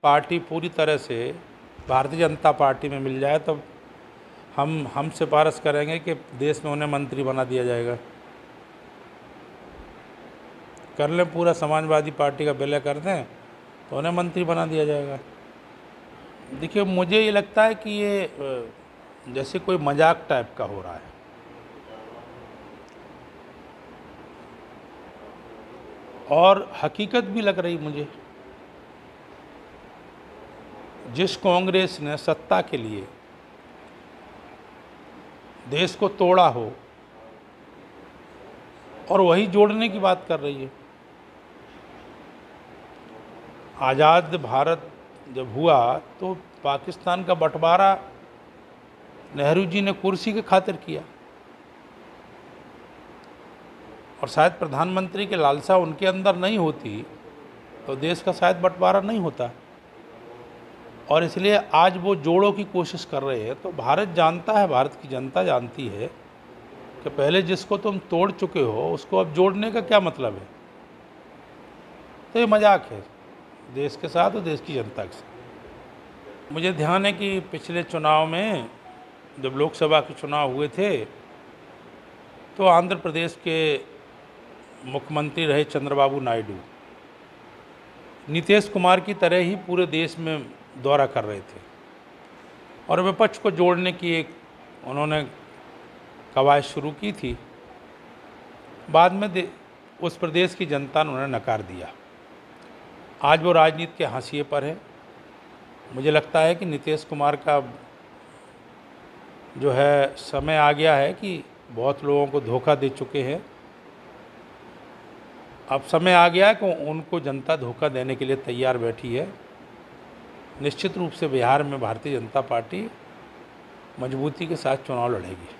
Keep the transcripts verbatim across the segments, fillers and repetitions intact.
Party पूरी तरह से भारतीय जनता पार्टी में मिल जाए तो हम हम सिफारिश करेंगे कि देश में उन्हें मंत्री बना दिया जाएगा। कर लें, पूरा समाजवादी पार्टी का विलय कर दें तो उन्हें मंत्री बना दिया जाएगा। देखिए, मुझे ये लगता है कि ये जैसे कोई मजाक टाइप का हो रहा है। और हकीकत भी लग रही मुझे। जिस कांग्रेस ने सत्ता के लिए देश को तोड़ा हो और वही जोड़ने की बात कर रही है। आज़ाद भारत जब हुआ तो पाकिस्तान का बंटवारा नेहरू जी ने कुर्सी के खातिर किया और शायद प्रधानमंत्री की लालसा उनके अंदर नहीं होती तो देश का शायद बंटवारा नहीं होता। और इसलिए आज वो जोड़ों की कोशिश कर रहे हैं। तो भारत जानता है, भारत की जनता जानती है कि पहले जिसको तुम तोड़ चुके हो उसको अब जोड़ने का क्या मतलब है। तो ये मजाक है देश के साथ और देश की जनता के साथ। मुझे ध्यान है कि पिछले चुनाव में जब लोकसभा के चुनाव हुए थे तो आंध्र प्रदेश के मुख्यमंत्री रहे चंद्रबाबू नायडू नीतीश कुमार की तरह ही पूरे देश में दौरा कर रहे थे और विपक्ष को जोड़ने की एक उन्होंने कवायद शुरू की थी। बाद में उस प्रदेश की जनता ने उन्हें नकार दिया। आज वो राजनीति के हाशिए पर है। मुझे लगता है कि नीतीश कुमार का जो है समय आ गया है कि बहुत लोगों को धोखा दे चुके हैं। अब समय आ गया है कि उनको जनता धोखा देने के लिए तैयार बैठी है। निश्चित रूप से बिहार में भारतीय जनता पार्टी मजबूती के साथ चुनाव लड़ेगी।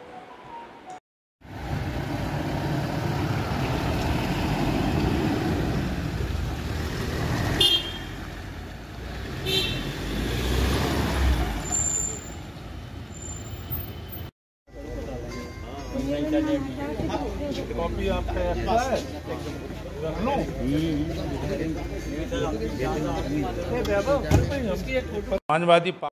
कॉपी आपका है, रख लूं? समाजवादी